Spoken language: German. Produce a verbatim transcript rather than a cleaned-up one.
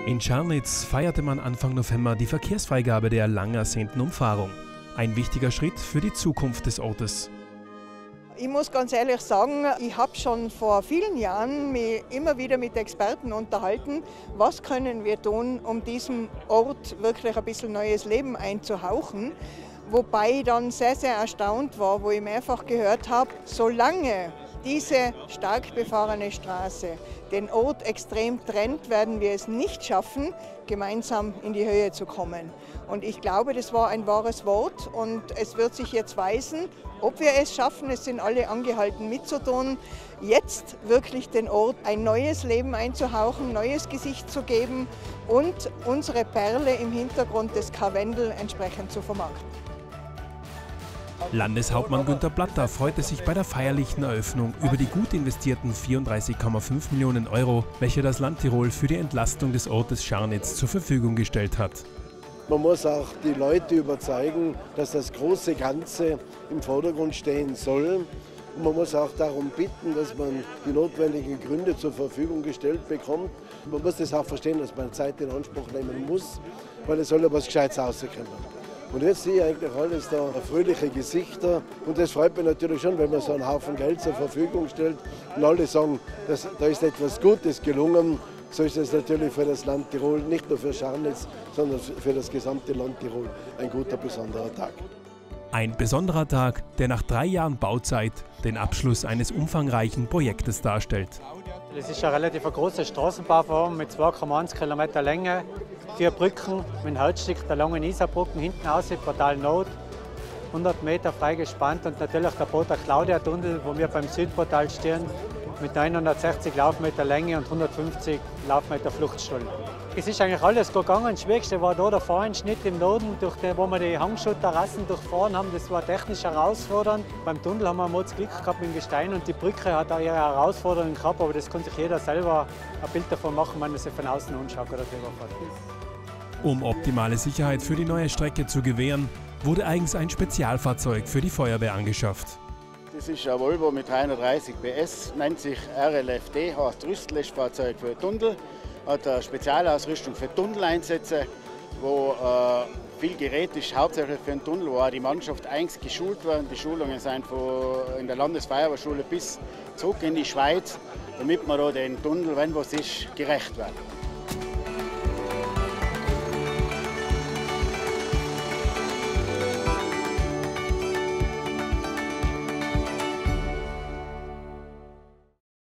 In Scharnitz feierte man Anfang November die Verkehrsfreigabe der lang ersehnten Umfahrung. Ein wichtiger Schritt für die Zukunft des Ortes. Ich muss ganz ehrlich sagen, ich habe schon vor vielen Jahren mich immer wieder mit Experten unterhalten, was können wir tun, um diesem Ort wirklich ein bisschen neues Leben einzuhauchen. Wobei ich dann sehr, sehr erstaunt war, wo ich mehrfach gehört habe, solange diese stark befahrene Straße den Ort extrem trennt, werden wir es nicht schaffen, gemeinsam in die Höhe zu kommen. Und ich glaube, das war ein wahres Wort und es wird sich jetzt weisen, ob wir es schaffen. Es sind alle angehalten mitzutun, jetzt wirklich den Ort ein neues Leben einzuhauchen, neues Gesicht zu geben und unsere Perle im Hintergrund des Karwendel entsprechend zu vermarkten. Landeshauptmann Günter Platter freute sich bei der feierlichen Eröffnung über die gut investierten vierunddreißig Komma fünf Millionen Euro, welche das Land Tirol für die Entlastung des Ortes Scharnitz zur Verfügung gestellt hat. Man muss auch die Leute überzeugen, dass das große Ganze im Vordergrund stehen soll. Und man muss auch darum bitten, dass man die notwendigen Gründe zur Verfügung gestellt bekommt. Man muss das auch verstehen, dass man Zeit in Anspruch nehmen muss, weil es soll ja was Gescheites rauskommen. Und jetzt sehe ich eigentlich alles da fröhliche Gesichter und das freut mich natürlich schon, wenn man so einen Haufen Geld zur Verfügung stellt und alle sagen, dass, da ist etwas Gutes gelungen. So ist es natürlich für das Land Tirol, nicht nur für Scharnitz, sondern für das gesamte Land Tirol ein guter, besonderer Tag. Ein besonderer Tag, der nach drei Jahren Bauzeit den Abschluss eines umfangreichen Projektes darstellt. Das ist ein relativ großes Straßenbauvorhaben mit zwei Komma eins Kilometer Länge, vier Brücken mit einem Hauptstück der langen Isarbrücken hinten aus, Portal Nord, hundert Meter freigespannt und natürlich der Boter Claudia Tunnel, wo wir beim Südportal stehen, mit neunhundertsechzig Laufmeter Länge und hundertfünfzig Laufmeter Fluchtstollen. Es ist eigentlich alles gut gegangen. Das Schwierigste war da der Voreinschnitt im Norden, durch den, wo wir die Hangschutt-Terrassen durchfahren haben. Das war technisch herausfordernd. Beim Tunnel haben wir mal das Glück gehabt mit dem Gestein und die Brücke hat auch ihre Herausforderungen gehabt, aber das kann sich jeder selber ein Bild davon machen, wenn er sich von außen anschaut oder drüber fährt. Um optimale Sicherheit für die neue Strecke zu gewähren, wurde eigens ein Spezialfahrzeug für die Feuerwehr angeschafft. Das ist ein Volvo mit dreihundertdreißig P S, nennt sich R L F D, heißt Rüstlöschfahrzeug für Tunnel. Hat eine Spezialausrüstung für Tunneleinsätze, wo äh, viel Gerät ist, hauptsächlich für den Tunnel, wo auch die Mannschaft eigens geschult werden. Die Schulungen sind von in der Landesfeuerwehrschule bis zurück in die Schweiz, damit man da den Tunnel, wenn was ist, gerecht wird.